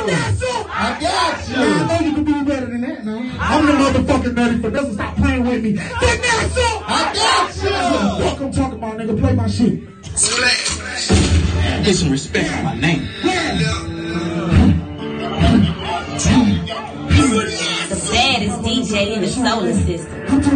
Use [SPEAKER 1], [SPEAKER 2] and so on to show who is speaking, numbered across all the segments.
[SPEAKER 1] I got you.
[SPEAKER 2] I know you can do better than that, man. I'm the motherfucking nutty for doesn't stop playing with me. Get that song!
[SPEAKER 1] I got you.
[SPEAKER 2] Fuck I'm talking about, nigga. Play my shit.
[SPEAKER 1] Get some respect on my name.
[SPEAKER 3] The baddest DJ in the solar system.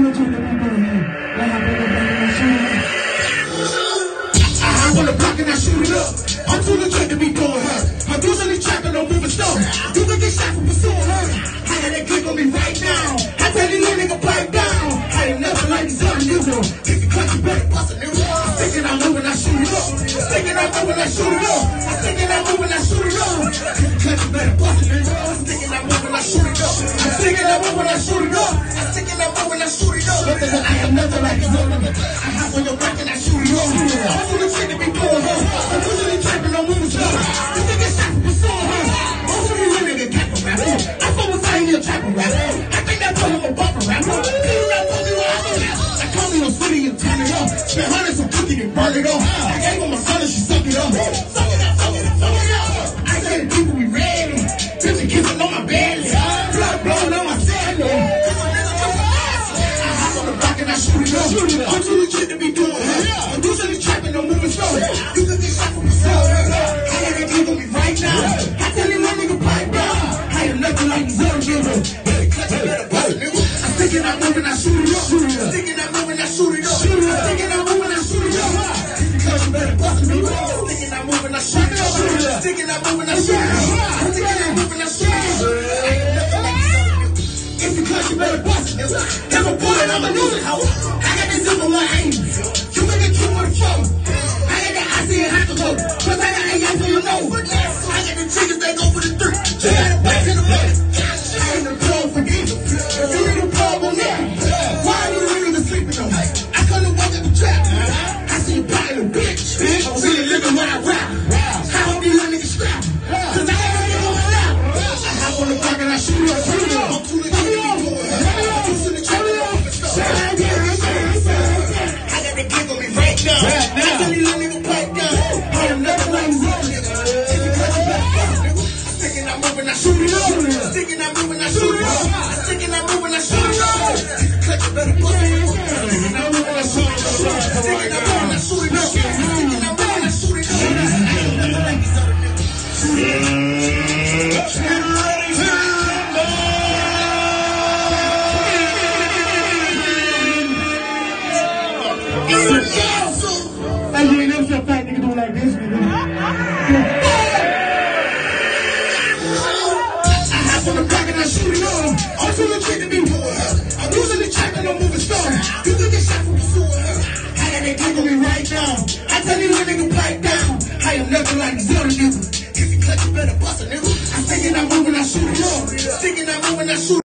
[SPEAKER 2] I want to block and I shoot it up. I'm too legit to be doing her. I'm usually trapping no moving stuff. You can get shot for pursuing her. I had that click on me right now. I tell you, little nigga, pipe down. I ain't never like these other niggas. If you cut, you better bust a nigga. I'm thinking I'm moving, I shoot it up. I'm thinking I'm moving, I shoot it up. I'm thinking I'm moving, I shoot it up. If you cut, you better bust a nigga. I'm thinking I'm moving, I shoot it up. I'm thinking I'm moving, I shoot it up. I'm thinking I'm moving, I shoot it up. I am never like these other niggas. I hop on your back and I shoot it up. I'm too legit to be doing her. I'm usually trapping no moving stuff. You can get shot for pursuing her. Most of you women get cap a rapper. I fuck with Sign me a trapper rapper. I think that's why I'm a bumper rapper. You not talking what I do. I call me on city and turn it up. Spent hundreds on cooking and burn it up. I gave her my son and she suck it up. Suck it up, suck it up, suck it up. I said people be ready. Bitch kissing on my belly. Blood blowing on my salad. I hop on the block and I shoot it up. I'm too legit to be doing her. I'm usually trapping no moving stuff. You can get shot for pursuing her. I got that click on me right now. I tell you my nigga pipe down. I am nothing like these other niggas. Better clutch, you better bust it, nigga. I'm thinking I'm moving, I shoot it up. I'm thinking I'm moving, I shoot it up. I'm thinking I'm moving, I shoot it up. Clutch, you better bust it, nigga. I'm thinking I'm moving, I shoot it up. I'm thinking I'm moving, I shoot it up. I'm thinking I'm moving, I shoot it up. I ain't nothing like these other niggas. If you clutch, you better bust it, nigga. If I'm pulling, I'ma lose it, hoe. I got this up on my aim. You make it true with the phone. I got that I see it have to go. Cause I got AI for your nose. I got the triggers that go for the three. You gotta back to the play. I ain't the plug for either. If you need a plug on that, why are you niggas sleeping on me? I come to walk in the trap. I see you biting a bitch. I'm really living when I rap. I hope these little niggas scrap. Cause I ain't gonna get on my lap. I hop on the block and I shoot it up. I'm too legit to be doing it. I'm too legit to be doing it. I got the click on me right now. I tell you little nigga pipe down. I am nothing like these other niggas. If you cut, you better bust it, nigga. I'm thinking I'm moving, I shoot it up. I'm thinking I'm moving, I shoot it up. I'm thinking I'm moving, I shoot it up. If you cut, you better bust it, nigga. I'm thinking I'm moving, I shoot it up. I'm thinking I'm moving, I shoot it up. I'm thinking I'm moving, I shoot it up. I am nothing like these other niggas. Let's get ready to rumble. Hey, you ain't never seen a fat nigga do like this, nigga. I hop on the block and I shoot it up. I'm too legit to be doing her. I'm usually trapping no moving stuff. You can get shot for pursuing her. I got that click on me right now. I tell you little nigga pipe down. I am nothing like these other niggas. If you clutch, you better bust a nigga. I'm thinking I'm moving, I shoot it up. Thinking I'm moving, I shoot it up.